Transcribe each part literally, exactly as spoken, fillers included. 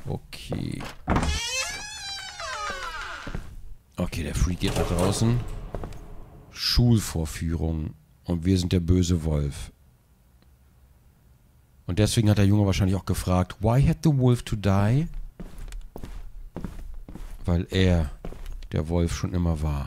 Okay. Okay, der Freak geht nach draußen. Schulvorführung. Und wir sind der böse Wolf. Und deswegen hat der Junge wahrscheinlich auch gefragt, why had the wolf to die? Weil er der Wolf schon immer war.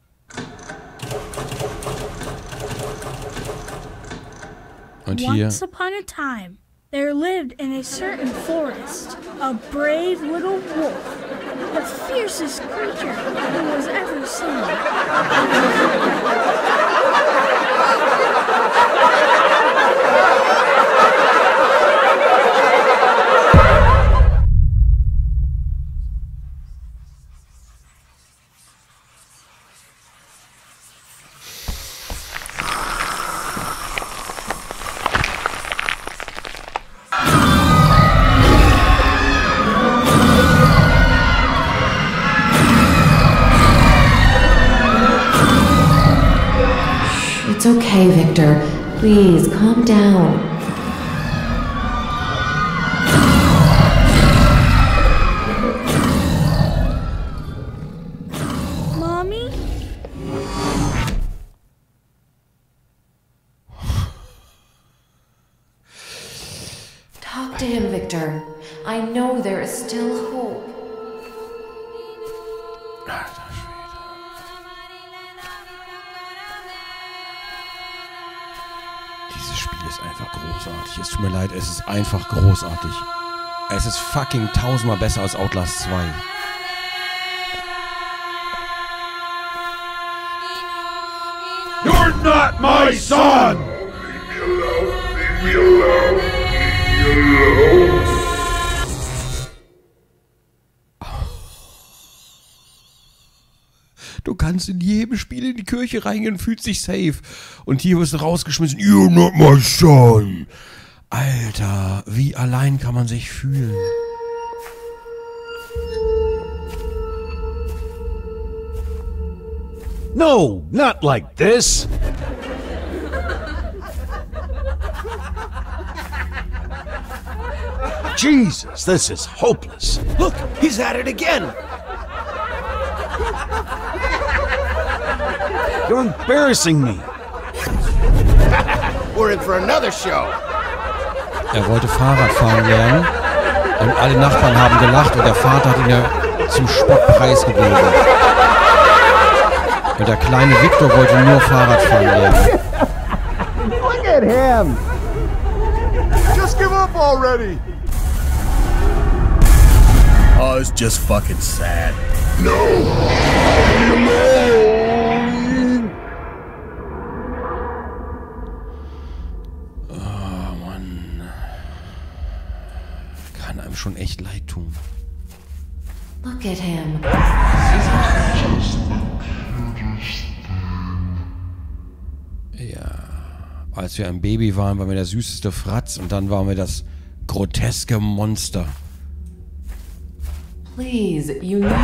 Und hier... Once upon a time, there lived in a certain forest a brave little wolf, the fiercest creature who was ever seen. It's okay, Victor. Please, calm down. Mommy? Talk to him, Victor. I know there is still hope. Dieses Spiel ist einfach großartig. Es tut mir leid, es ist einfach großartig. Es ist fucking tausendmal besser als Outlast zwei. You're not my son! Leave me alone, leave me alone, leave me alone. Du kannst in jedem Spiel in die Kirche reingehen und fühlst dich safe. Und hier wirst du rausgeschmissen. You're not my son. Alter, wie allein kann man sich fühlen? No, not like this. Jesus, this is hopeless. Look, he's at it again. You're embarrassing me. We're in for another show. Er wollte Fahrradfahren lernen und alle Nachbarn haben gelacht und der Vater hat ihn ja zum Spottpreis gegeben. Und der kleine Victor wollte nur Fahrradfahren lernen. Look at him. Just give up already. Oh, it's just fucking sad. No. Leave me alone. Oh Mann. Kann einem schon echt leid tun. Look at him. Ja. Als wir ein Baby waren, waren wir der süßeste Fratz und dann waren wir das groteske Monster. Please, you need...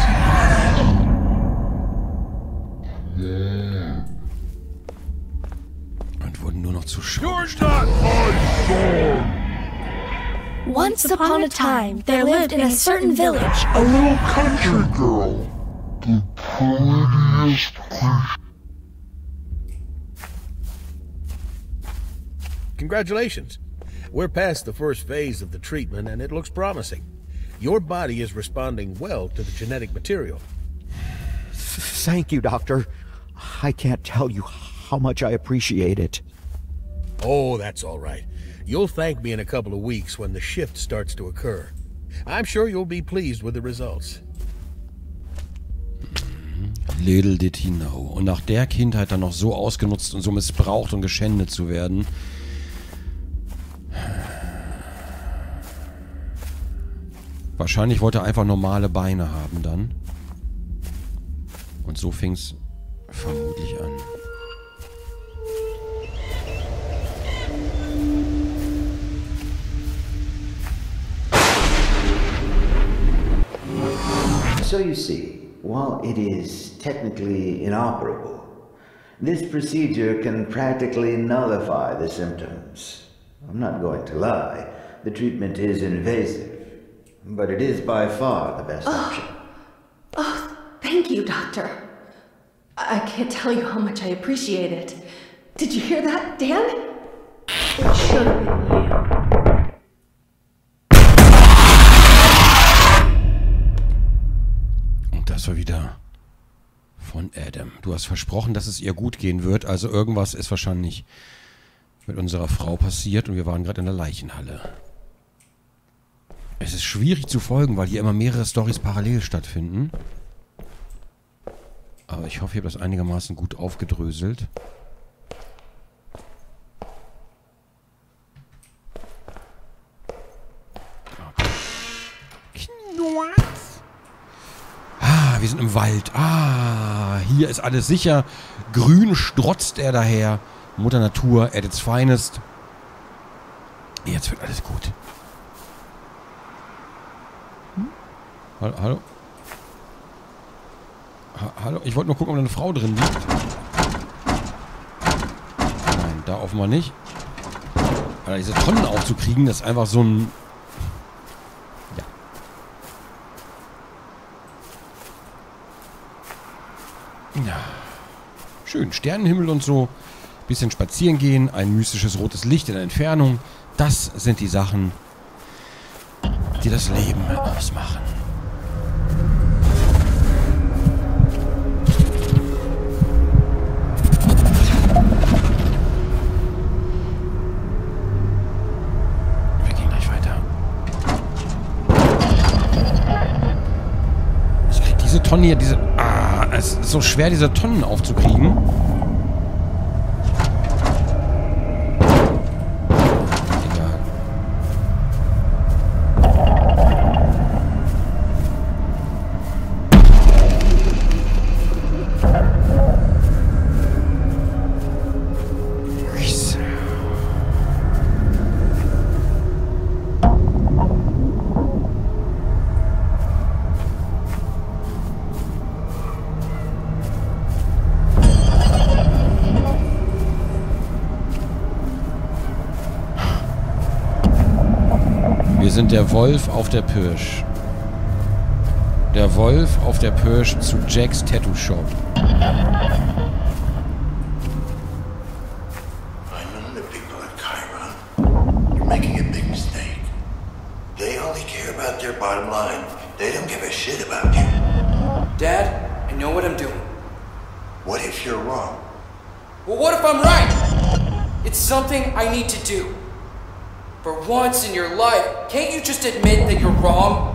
Und wurden nur noch zu Schau You're gestellt. not my son. Once upon a time, there lived in a certain village A little country girl. The prettiest creature. Congratulations. We're past the first phase of the treatment and it looks promising. Your body is responding well to the genetic material. Thank you, Doctor. I can't tell you how much I appreciate it. Oh, that's all right. You'll thank me in a couple of weeks when the shift starts to occur. I'm sure you'll be pleased with the results. Little did he know. Und nach der Kindheit dann noch so ausgenutzt und so missbraucht und geschändet zu werden. Wahrscheinlich wollte er einfach normale Beine haben dann. Und so fing's vermutlich an. So you see, while it is technically inoperable, this procedure can practically nullify the symptoms. I'm not going to lie, the treatment is invasive. but it is by far the best option. Oh, thank you, Doctor. I can't tell you how much I appreciate it. Did you hear that, Dan? It should have been you. Und das war wieder von Adam. Du hast versprochen, dass es ihr gut gehen wird, also irgendwas ist wahrscheinlich mit unserer Frau passiert und wir waren gerade in der Leichenhalle. Es ist schwierig zu folgen, weil hier immer mehrere Storys parallel stattfinden. Aber ich hoffe, ich habe das einigermaßen gut aufgedröselt. Ah, wir sind im Wald. Ah, hier ist alles sicher. Grün strotzt er daher. Mutter Natur at its finest. Jetzt wird alles gut. Hm? Hallo? Hallo? Ha hallo? Ich wollte nur gucken, ob da eine Frau drin liegt. Nein, da offenbar nicht. Aber diese Tonnen aufzukriegen, das ist einfach so ein... Ja. Ja. Schön, Sternenhimmel und so. Bisschen spazieren gehen, ein mystisches rotes Licht in der Entfernung. Das sind die Sachen, die das Leben ausmachen. Wir gehen gleich weiter. Ich krieg diese Tonnen hier, diese... Ah, es ist so schwer, diese Tonnen aufzukriegen. Wir sind der Wolf auf der Pirsch. Der Wolf auf der Pirsch zu Jacks Tattoo Shop. I know the people at Chiron. You're making a big mistake. They only care about their bottom line. They don't give a shit about you. Dad, I know what I'm doing. What if you're wrong? Well, what if I'm right? It's something I need to do. For once in your life, can't you just admit that you're wrong?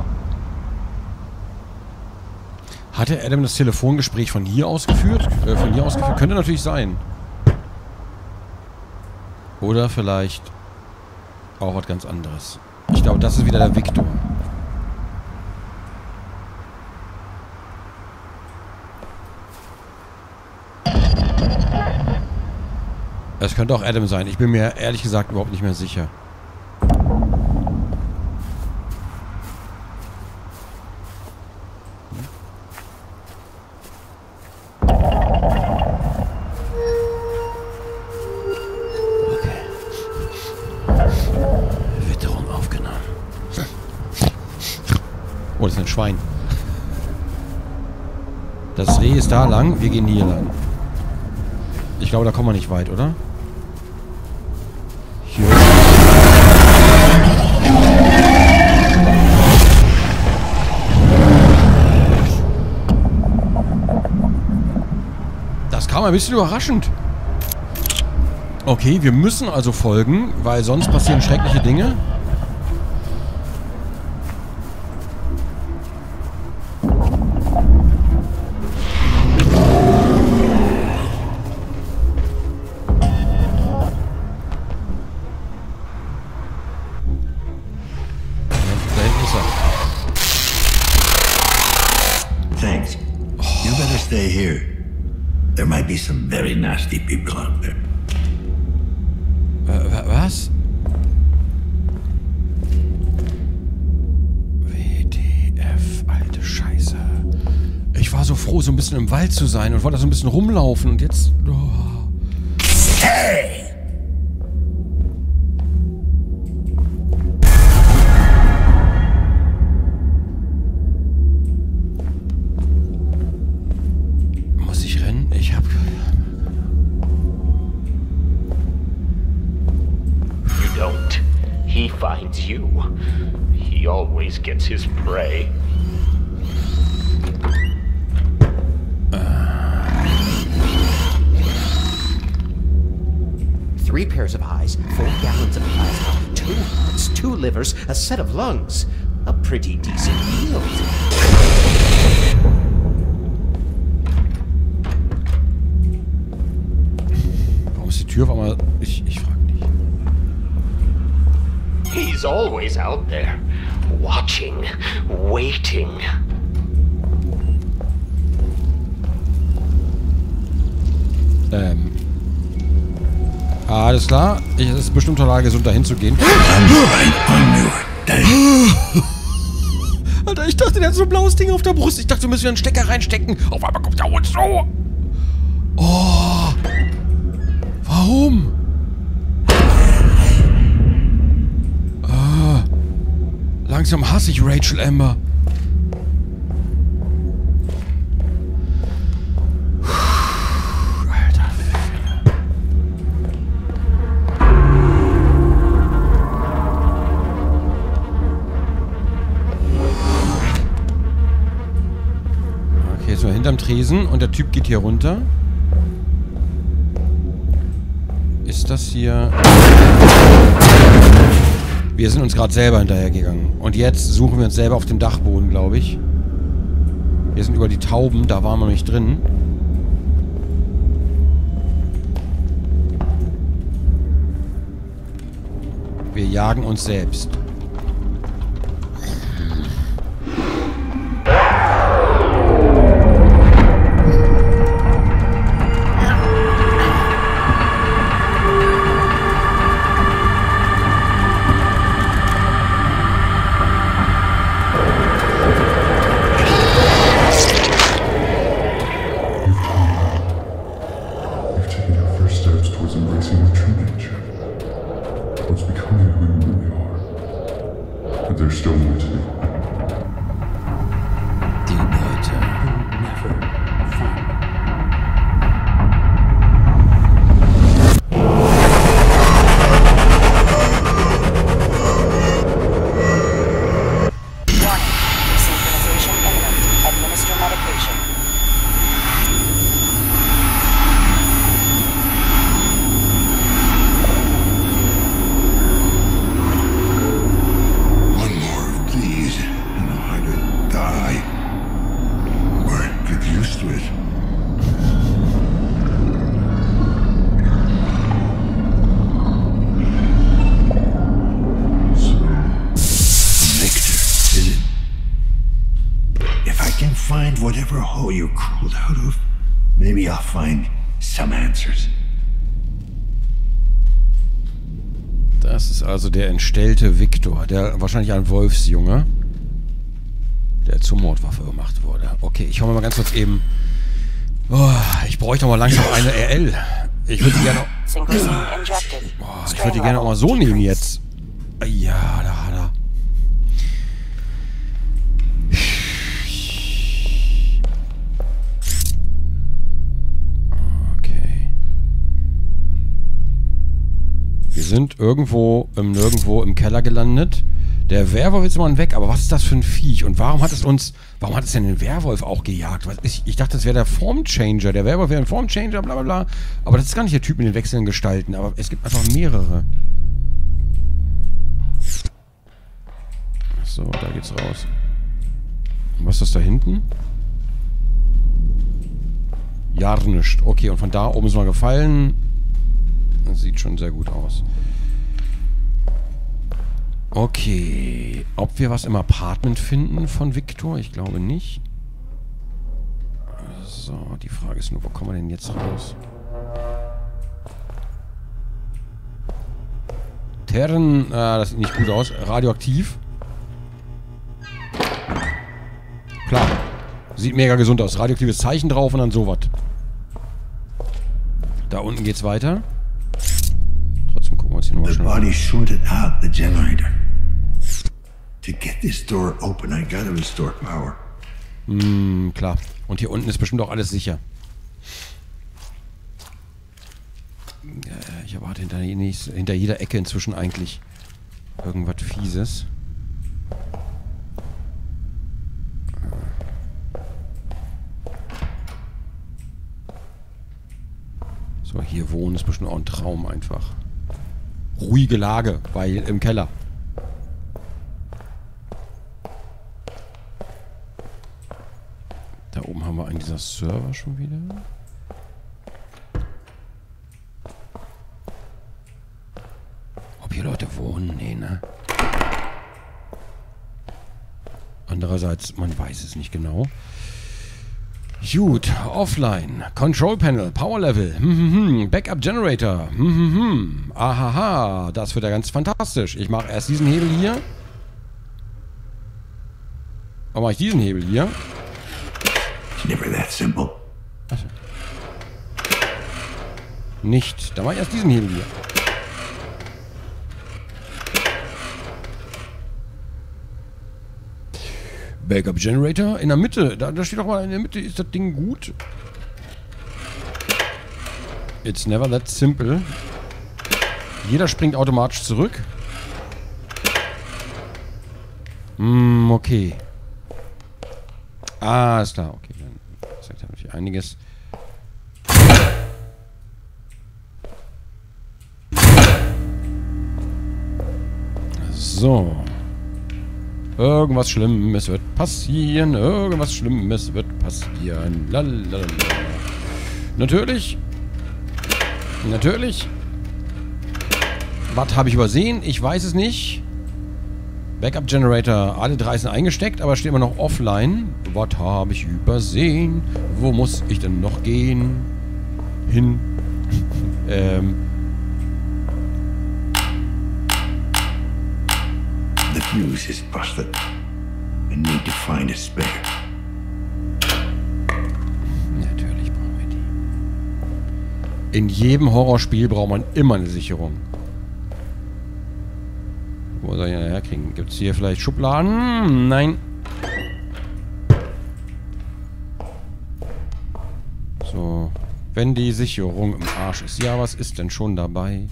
Hatte Adam das Telefongespräch von hier aus geführt? Äh, von hier aus geführt? Könnte natürlich sein. Oder vielleicht auch was ganz anderes. Ich glaube, das ist wieder der Victor. Es könnte auch Adam sein. Ich bin mir ehrlich gesagt überhaupt nicht mehr sicher. Oh, das ist ein Schwein. Das Reh ist da lang, wir gehen hier lang. Ich glaube, da kommen wir nicht weit, oder? Hier. Das kam ein bisschen überraschend. Okay, wir müssen also folgen, weil sonst passieren schreckliche Dinge. Thanks. You better stay here. There might be some very nasty people out there. Äh, was? W T F, alte Scheiße. Ich war so froh, so ein bisschen im Wald zu sein und wollte so ein bisschen rumlaufen und jetzt... Oh. Hey! you. He always gets his prey. Three pairs of eyes, four gallons of plasma, two hearts, two livers, a set of lungs. A pretty decent yield. Warum ist die Tür auf einmal... Ich, ich frage nicht. He's always out there, watching, waiting. Ähm... Alles klar. Es ist bestimmt total gesund, dahin zu gehen. Alter, ich dachte, der hat so ein blaues Ding auf der Brust. Ich dachte, wir müssen wieder einen Stecker reinstecken. Auf einmal kommt er uns so. Oh. Warum? Ah. Langsam hasse ich Rachel Amber. Hinterm Tresen und der Typ geht hier runter. Ist das hier... Wir sind uns gerade selber hinterhergegangen. Und jetzt suchen wir uns selber auf dem Dachboden, glaube ich. Wir sind über die Tauben, da waren wir noch nicht drin. Wir jagen uns selbst. Whatever hole you crawled out of, maybe I'll find some answers. Das ist also der entstellte Victor, der wahrscheinlich ein Wolfsjunge, der zur Mordwaffe gemacht wurde. Okay, ich hole mal ganz kurz eben... Oh, ich bräuchte doch mal langsam eine R L. Ich würde die gerne... Oh, ich würde die gerne auch mal so nehmen jetzt. Ja, da hat er. Wir sind irgendwo im Nirgendwo im Keller gelandet. Der Werwolf ist mal weg, aber was ist das für ein Viech? Und warum hat es uns... Warum hat es denn den Werwolf auch gejagt? Ich, ich dachte, das wäre der Formchanger. Der Werwolf wäre ein Formchanger, bla bla bla. Aber das ist gar nicht der Typ mit den wechselnden Gestalten. Aber es gibt einfach mehrere. So, da geht's raus. Und was ist das da hinten? Ja, nichts. Okay, und von da oben ist mal gefallen. Das sieht schon sehr gut aus. Okay. Ob wir was im Apartment finden von Victor? Ich glaube nicht. So, die Frage ist nur, wo kommen wir denn jetzt raus? Terren, ah, das sieht nicht gut aus. Radioaktiv. Klar. Sieht mega gesund aus. Radioaktives Zeichen drauf und dann sowas. Da unten geht's weiter. Trotzdem gucken wir uns hier nochmal schnell an. The body shorted out the generator. To get this door open, I gotta restore power. Hm, klar. Und hier unten ist bestimmt auch alles sicher. Ich erwarte hinter, hinter jeder Ecke inzwischen eigentlich Irgendwas Fieses. So, hier wohnen ist bestimmt auch ein Traum einfach. Ruhige Lage, weil im Keller. Da oben haben wir einen dieser Server schon wieder. Ob hier Leute wohnen? Nee, ne? Andererseits, man weiß es nicht genau. Gut, Offline, Control Panel, Power Level, hm, hm, hm. Backup Generator, hm, hm, hm. Ahaha, das wird ja ganz fantastisch. Ich mache erst diesen Hebel hier. Warum mache ich diesen Hebel hier? It's never that simple. Achso. Nicht, da mache ich erst diesen Hebel hier. Backup Generator in der Mitte. Da, da steht doch mal, in der Mitte ist das Ding gut. It's never that simple. Jeder springt automatisch zurück. Hm, okay. Ah, ist klar. Okay, dann sagt er natürlich einiges. So. Irgendwas Schlimmes wird passieren. Irgendwas Schlimmes wird passieren. Lalalala. Natürlich. Natürlich. Was habe ich übersehen? Ich weiß es nicht. Backup Generator. Alle drei sind eingesteckt, aber steht immer noch offline. Was habe ich übersehen? Wo muss ich denn noch gehen? Hin. ähm. The fuse is busted. I need to find a spare. Natürlich brauchen wir die. In jedem Horrorspiel braucht man immer eine Sicherung. Wo soll ich denn herkriegen? Gibt es hier vielleicht Schubladen? Nein. So. Wenn die Sicherung im Arsch ist. Ja, was ist denn schon dabei?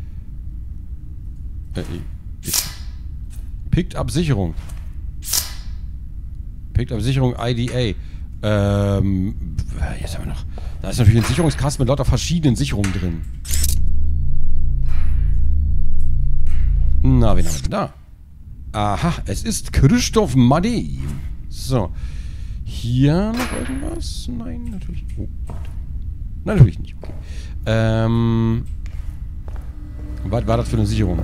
Äh, ich Picked up Sicherung. Picked up Sicherung I D A. Ähm, jetzt haben wir noch. Da ist natürlich ein Sicherungskasten mit lauter verschiedenen Sicherungen drin. Na, wen haben wir denn da? Aha, es ist Christoph Madej. So. Hier noch irgendwas? Nein, natürlich nicht. Oh, nein, natürlich nicht. Okay. Ähm. Was war das für eine Sicherung?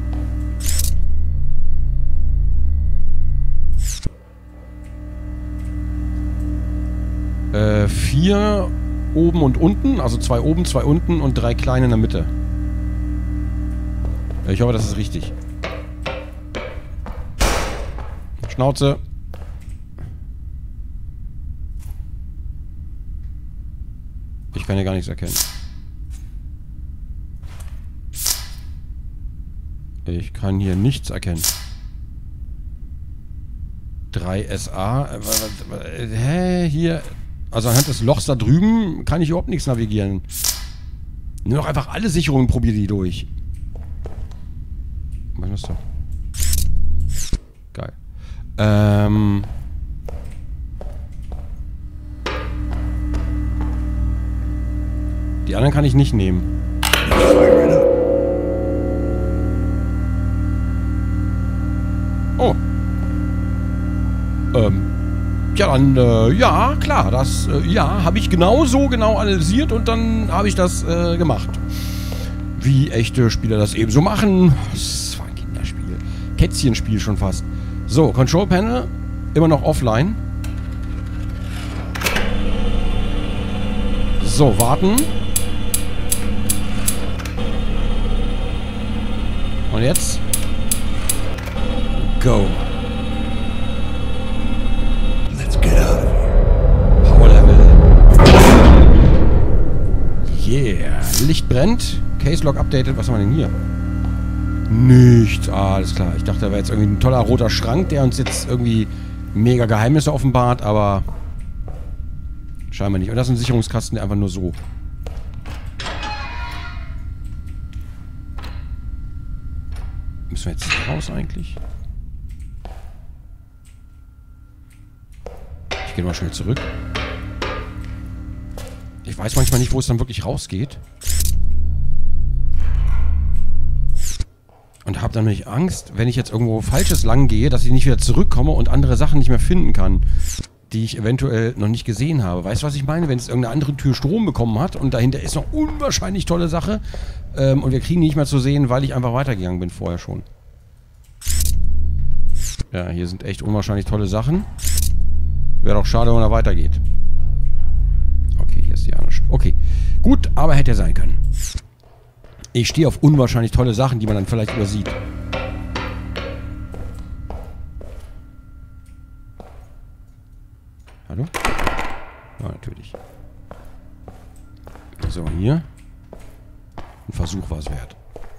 Äh, vier oben und unten, also zwei oben, zwei unten und drei kleine in der Mitte. Ich hoffe, das ist richtig. Schnauze. Ich kann hier gar nichts erkennen. Ich kann hier nichts erkennen. drei S A. Äh, hä? Hier. Also anhand des Lochs da drüben kann ich überhaupt nichts navigieren. Nur noch einfach alle Sicherungen probiere die durch. Was ist das? Geil. Ähm. Die anderen kann ich nicht nehmen. Oh. Ähm. Ja, dann, äh, ja, klar, das, äh, ja, habe ich genau so genau analysiert und dann habe ich das, äh, gemacht. Wie echte Spieler das eben so machen. Das war ein Kinderspiel. Kätzchenspiel schon fast. So, Control Panel, immer noch offline. So, warten. Und jetzt? Go. Yeah. Licht brennt. Case Log updated. Was haben wir denn hier? Nichts. Ah, alles klar. Ich dachte, da wäre jetzt irgendwie ein toller roter Schrank, der uns jetzt irgendwie mega Geheimnisse offenbart, aber scheinbar nicht. Und das ist ein Sicherungskasten, der einfach nur so. Müssen wir jetzt hier raus eigentlich? Ich gehe mal schnell zurück. Ich weiß manchmal nicht, wo es dann wirklich rausgeht. Und habe dann nämlich Angst, wenn ich jetzt irgendwo Falsches lang gehe, dass ich nicht wieder zurückkomme und andere Sachen nicht mehr finden kann, die ich eventuell noch nicht gesehen habe. Weißt du, was ich meine? Wenn es irgendeine andere Tür Strom bekommen hat und dahinter ist noch unwahrscheinlich tolle Sache ähm, und wir kriegen die nicht mehr zu sehen, weil ich einfach weitergegangen bin vorher schon. Ja, hier sind echt unwahrscheinlich tolle Sachen. Wäre doch schade, wenn er weitergeht. Okay, hier ist die andere. Okay, gut, aber hätte ja sein können. Ich stehe auf unwahrscheinlich tolle Sachen, die man dann vielleicht übersieht. Hallo? Ja, natürlich. So, hier. Ein Versuch war es wert.